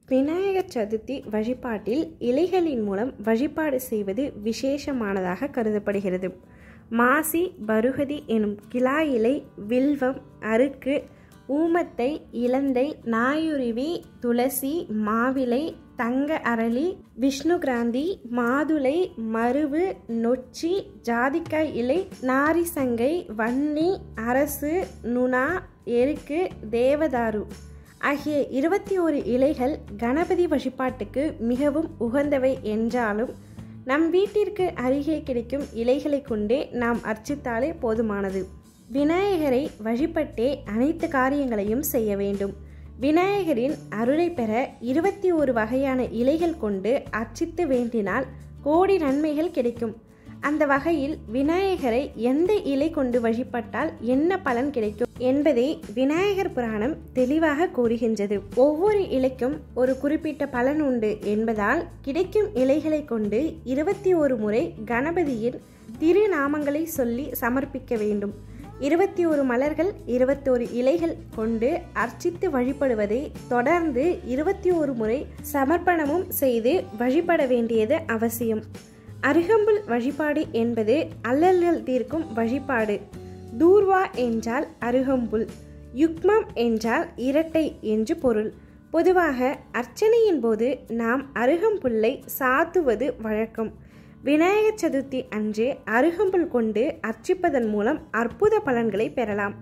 விநாயகர் சதுர்த்தி வழிபாட்டில் இலைகளின் மூலம் வழிபாடு செய்வது விசேஷமானதாக கருதப்படுகிறது. மாசி, பருகதி எனும் கிளா இலை, வில்வம், அருக்கு, ஊமத்தை, இலந்தை, நாயுருவி, துளசி, மாவிலை, தங்க அரளி, விஷ்ணுகிராந்தி, மாதுளை, மருவு, நொச்சி, ஜாதிக்காய் இலை, நாரிசங்கை, வன்னி, அரசு, நுணா, எருக்கு, தேவதாரு ஆகிய 21 இலைகள் கணபதி வழிபாட்டுக்கு மிகவும் உகந்தவை என்றாலும் நம் வீட்டிற்கு அருகே கிடைக்கும் இலைகளை கொண்டே நாம் அர்ச்சித்தாலே போதுமானது. விநாயகரை வழிபட்டே அனைத்து காரியங்களையும் செய்ய வேண்டும். விநாயகரின் அருளை பெற 21 வகையான இலைகள் கொண்டு அர்ச்சித்து வேண்டினால் கோடி நன்மைகள் கிடைக்கும். அந்த வகையில் விநாயகரை எந்த இலை கொண்டு வழிபட்டால் என்ன பலன் கிடைக்கும் என்பதை விநாயகர் புராணம் தெளிவாக கூறுகின்றது. ஒவ்வொரு இலைக்கும் ஒரு குறிப்பிட்ட பலன் உண்டு என்பதால் கிடைக்கும் இலைகளை கொண்டு 21 முறை கணபதியின் திருநாமங்களை சொல்லி சமர்ப்பிக்க வேண்டும். 21 மலர்கள் 21 இலைகள் கொண்டு அர்ச்சித்து வழிபடுவதை தொடர்ந்து 21 முறை சமர்ப்பணமும் செய்து வழிபட வேண்டியது அவசியம். அருகம்புல் வழிபாடு என்பது அல்லல்கள் தீர்க்கும் வழிபாடு. தூர்வா என்றால் அருகம்புல், யுக்மம் என்றால் இரட்டை என்று பொருள். பொதுவாக அர்ச்சனையின் போது நாம் அருகம்புல்லை சாத்துவது வழக்கம். விநாயகர் சதுர்த்தி அன்று அருகம்புல் கொண்டு அர்ச்சிப்பதன் மூலம் அற்புத பலன்களை பெறலாம்.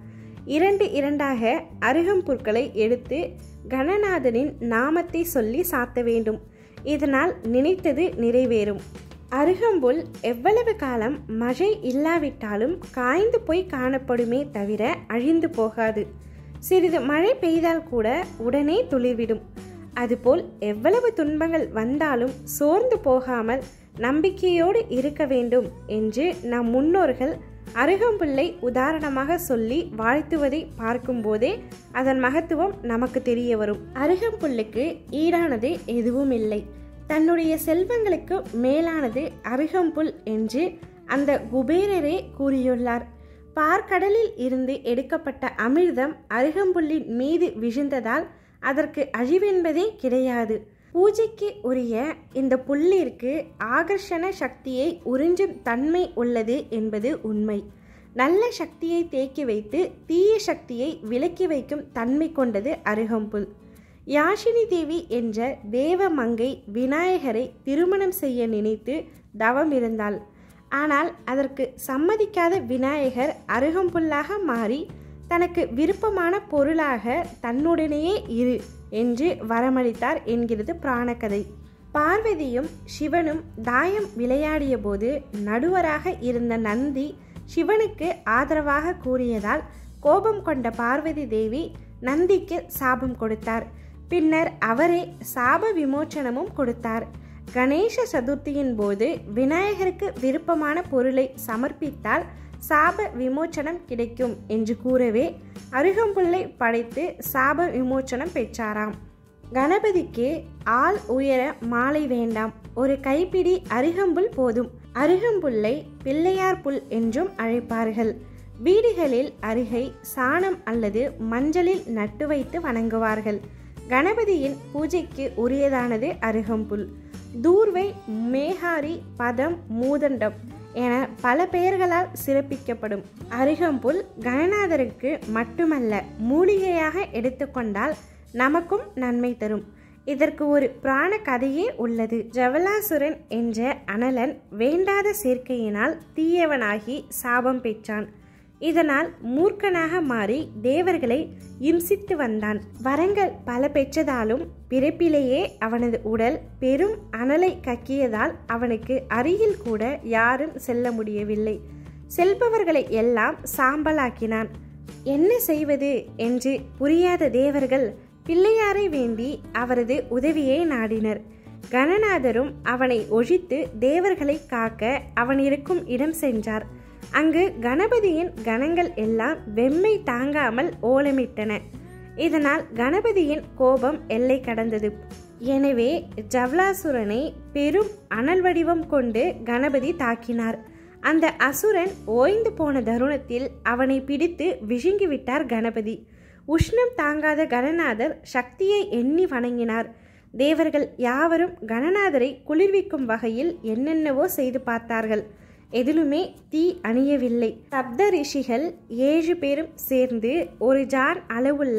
2 அருகம்புற்களை எடுத்து கணநாதனின் நாமத்தை சொல்லி சாத்த வேண்டும். இதனால் நினைத்தது நிறைவேறும். அருகம்புல் எவ்வளவு காலம் மழை இல்லாவிட்டாலும் காய்ந்து போய் காணப்படுமே தவிர அழிந்து போகாது. சிறிது மழை பெய்தால் கூட உடனே துளிர்விடும். அதுபோல் எவ்வளவு துன்பங்கள் வந்தாலும் சோர்ந்து போகாமல் நம்பிக்கையோடு இருக்க வேண்டும் என்று நம் முன்னோர்கள் அருகம்புல்லை உதாரணமாக சொல்லி வாழ்த்துவதை பார்க்கும்போதே அதன் மகத்துவம் நமக்கு தெரிய வரும். அருகம்புல்லுக்கு ஈடானது எதுவும் இல்லை. தன்னுடைய செல்வங்களுக்கு மேலானது அருகம்புல் என்று அந்த குபேரரே கூறியுள்ளார். பார்க்கடலில் இருந்து எடுக்கப்பட்ட அமிர்தம் அருகம்புல்லின் மீது விழுந்ததால் அதற்கு அழிவென்பதே கிடையாது. பூஜைக்கு உரிய இந்த புல்லிற்கு ஆகர்ஷண சக்தியை உறிஞ்சும் தன்மை உள்ளது என்பது உண்மை. நல்ல சக்தியை தேக்கி வைத்து தீய சக்தியை விலக்கி வைக்கும் தன்மை கொண்டது அருகம்புல். யாஷினி தேவி என்ற தேவ மங்கை விநாயகரை திருமணம் செய்ய நினைத்து தவம் இருந்தாள். ஆனால் அதற்கு சம்மதிக்காத விநாயகர் அருகம்புல்லாக மாறி தனக்கு விருப்பமான பொருளாக தன்னுடனேயே இரு என்று வரமளித்தார் என்கிறது புராணக்கதை. பார்வதியும் சிவனும் தாயம் விளையாடிய போது நடுவராக இருந்த நந்தி சிவனுக்கு ஆதரவாக கூறியதால் கோபம் கொண்ட பார்வதி தேவி நந்திக்கு சாபம் கொடுத்தார். பின்னர் அவரே சாப விமோச்சனமும் கொடுத்தார். கணேச சதுர்த்தியின் போது விநாயகருக்கு விருப்பமான பொருளை சமர்ப்பித்தால் சாப விமோச்சனம் கிடைக்கும் என்று கூறவே அருகம்புல்லை படைத்து சாப விமோச்சனம் பெற்றாராம். கணபதிக்கு ஆள் உயர மாலை வேண்டாம், ஒரு கைப்பிடி அருகம்புல் போதும். அருகம்புல்லை பிள்ளையார் புல் என்றும் அழைப்பார்கள். வீடுகளில் அருகை சாணம் அல்லது மஞ்சளில் நட்டு வைத்து வணங்குவார்கள். கணபதியின் பூஜைக்கு உரியதானது அருகம்புல். தூர்வை, மேகாரி, பதம், மூதண்டம் என பல பெயர்களால் சிறப்பிக்கப்படும். அருகம்புல் கணநாதருக்கு மட்டுமல்ல, மூலிகையாக எடுத்துக்கொண்டால் நமக்கும் நன்மை தரும். இதற்கு ஒரு புராண கதையே உள்ளது. ஜவலாசுரன் என்ற அனலன் வேண்டாத சேர்க்கையினால் தீயவனாகி சாபம் பெற்றான். இதனால் மூர்க்கனாக மாறி தேவர்களை இம்சித்து வந்தான். வரங்கள் பல பெற்றதாலும் பிறப்பிலேயே அவனது உடல் பெரும் அனலை கக்கியதால் அவனுக்கு அருகில் கூட யாரும் செல்ல முடியவில்லை. செல்பவர்களை எல்லாம் சாம்பலாக்கினான். என்ன செய்வது என்று புரியாத தேவர்கள் பிள்ளையாரை வேண்டி அவரது உதவியை நாடினர். கணநாதரும் அவனை ஒழித்து தேவர்களை காக்க அவன் இருக்கும் இடம் சென்றார். அங்கு கணபதியின் கணங்கள் எல்லாம் வெம்மை தாங்காமல் ஓலமிட்டன. இதனால் கணபதியின் கோபம் எல்லை கடந்தது. எனவே ஜவலாசுரனை பெரும் அனல் வடிவம் கொண்டு கணபதி தாக்கினார். அந்த அசுரன் ஓய்ந்து போன தருணத்தில் அவனை பிடித்து விழுங்கிவிட்டார் கணபதி. உஷ்ணம் தாங்காத கணநாதர் சக்தியை எண்ணி வணங்கினார். தேவர்கள் யாவரும் கணநாதரை குளிர்விக்கும் வகையில் என்னென்னவோ செய்து பார்த்தார்கள். எதிலுமே தீ அணியவில்லை. சப்த ரிஷிகள் 7 பேரும் சேர்ந்து ஒரு ஜான் அளவுள்ள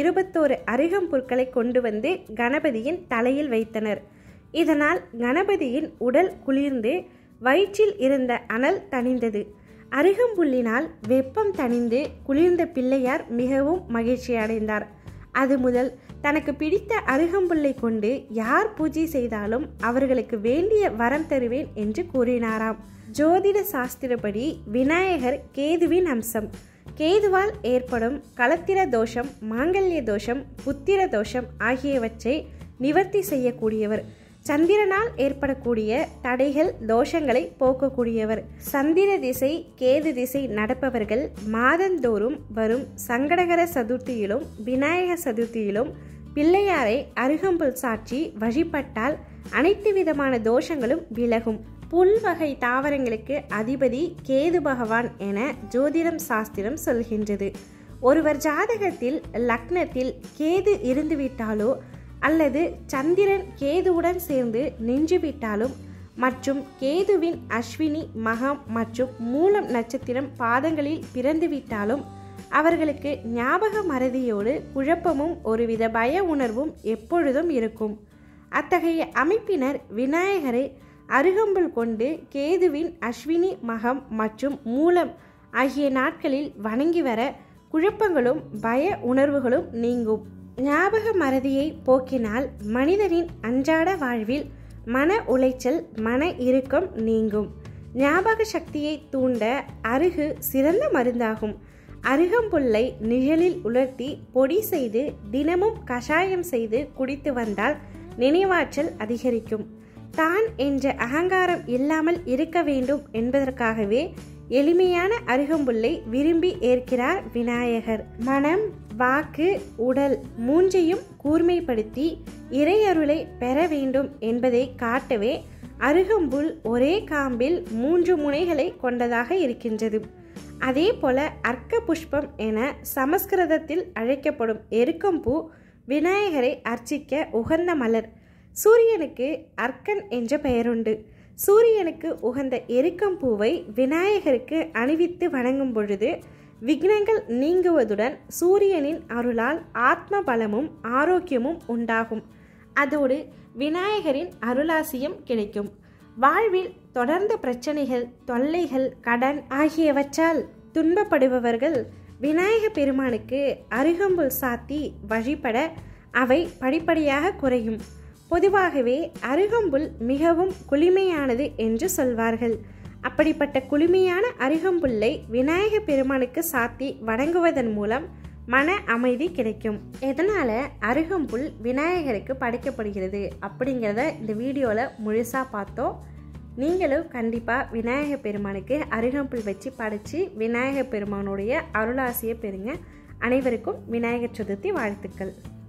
21 அருகம்புற்களை கொண்டு வந்து கணபதியின் தலையில் வைத்தனர். இதனால் கணபதியின் உடல் குளிர்ந்து வயிற்றில் இருந்த அனல் தணிந்தது. அருகம்புல்லினால் வெப்பம் தணிந்து குளிர்ந்த பிள்ளையார் மிகவும் மகிழ்ச்சி அடைந்தார். அது முதல் தனக்கு பிடித்த அருகம்புல்லை கொண்டு யார் பூஜை செய்தாலும் அவர்களுக்கு வேண்டிய வரம் தருவேன் என்று கூறினாராம். ஜோதிட சாஸ்திரப்படி விநாயகர் கேதுவின் அம்சம். கேதுவால் ஏற்படும் களத்திர தோஷம், மாங்கல்ய தோஷம், புத்திர தோஷம் ஆகியவற்றை நிவர்த்தி செய்யக்கூடியவர். சந்திரனால் ஏற்படக்கூடிய தடைகள், தோஷங்களை போக்கக்கூடியவர். சந்திர திசை, கேது திசை நடப்பவர்கள் மாதந்தோறும் வரும் சங்கடகர சதுர்த்தியிலும் விநாயகர் சதுர்த்தியிலும் பிள்ளையாரை அருகம்புல் சாற்றி வழிபட்டால் அனைத்து விதமான தோஷங்களும் விலகும். புல் வகை தாவரங்களுக்கு அதிபதி கேது பகவான் என ஜோதிடம் சாஸ்திரம் சொல்கின்றது. ஒருவர் ஜாதகத்தில் லக்னத்தில் கேது இருந்துவிட்டாலோ அல்லது சந்திரன் கேதுவுடன் சேர்ந்து நின்றுவிட்டாலும் மற்றும் கேதுவின் அஸ்வினி, மகம் மற்றும் மூலம் நட்சத்திரம் பாதங்களில் பிறந்துவிட்டாலும் அவர்களுக்கு ஞாபக மறதியோடு குழப்பமும் ஒருவித பய உணர்வும் எப்பொழுதும் இருக்கும். அத்தகைய அமைப்பினர் விநாயகரை அருகம்புல் கொண்டு கேதுவின் அஸ்வினி, மகம் மற்றும் மூலம் ஆகிய நாட்களில் வணங்கி வர குழப்பங்களும் பய உணர்வுகளும் நீங்கும். ஞாபக மறதியை போக்கினால் மனிதனின் அன்றாட வாழ்வில் மன உளைச்சல், மன இறுக்கம் நீங்கும். ஞாபக சக்தியை தூண்ட அருகு சிறந்த மருந்தாகும். அருகம்புல்லை நிழலில் உலர்த்தி பொடி செய்து தினமும் கஷாயம் செய்து குடித்து வந்தால் நினைவாற்றல் அதிகரிக்கும். தான் என்ற அகங்காரம் இல்லாமல் இருக்க வேண்டும் என்பதற்காகவே எளிமையான அருகம்புல்லை விரும்பி ஏற்கிறார் விநாயகர். மனம், வாக்கு, உடல் மூன்றையும் கூர்மைப்படுத்தி இறையருளை பெற வேண்டும் என்பதை காட்டவே அருகம்புல் ஒரே காம்பில் 3 முனைகளை கொண்டதாக இருக்கின்றது. அதே போல அர்க்க புஷ்பம் என சமஸ்கிருதத்தில் அழைக்கப்படும் எருக்கம்பூ விநாயகரை அர்ச்சிக்க உகந்த மலர். சூரியனுக்கு அர்க்கன் என்ற பெயருண்டு. சூரியனுக்கு உகந்த எருக்கம்பூவை விநாயகருக்கு அணிவித்து வணங்கும் பொழுது விக்னங்கள் நீங்குவதுடன் சூரியனின் அருளால் ஆத்ம பலமும் ஆரோக்கியமும் உண்டாகும். அதோடு விநாயகரின் அருளாசியும் கிடைக்கும். வாழ்வில் தொடர்ந்த பிரச்சனைகள், தொல்லைகள், கடன் ஆகியவற்றால் துன்பப்படுபவர்கள் விநாயக பெருமானுக்கு அருகம்புல் சாத்தி வழிபட அவை படிப்படியாக குறையும். பொதுவாகவே அருகம்புல் மிகவும் குளுமையானது என்று சொல்வார்கள். அப்படிப்பட்ட குளுமையான அருகம்புல்லை விநாயக பெருமானுக்கு சாத்தி வணங்குவதன் மூலம் மன அமைதி கிடைக்கும். எதனால் அருகம்புல் விநாயகருக்கு படைக்கப்படுகிறது அப்படிங்கிறத இந்த வீடியோவில் முழுசாக பார்த்தோம். நீங்களும் கண்டிப்பாக விநாயகர் பெருமானுக்கு அருகம்புல் வச்சு படைச்சி விநாயகர் பெருமானுடைய அருளாசியை பெறுங்க. அனைவருக்கும் விநாயகர் சதுர்த்தி வாழ்த்துக்கள்.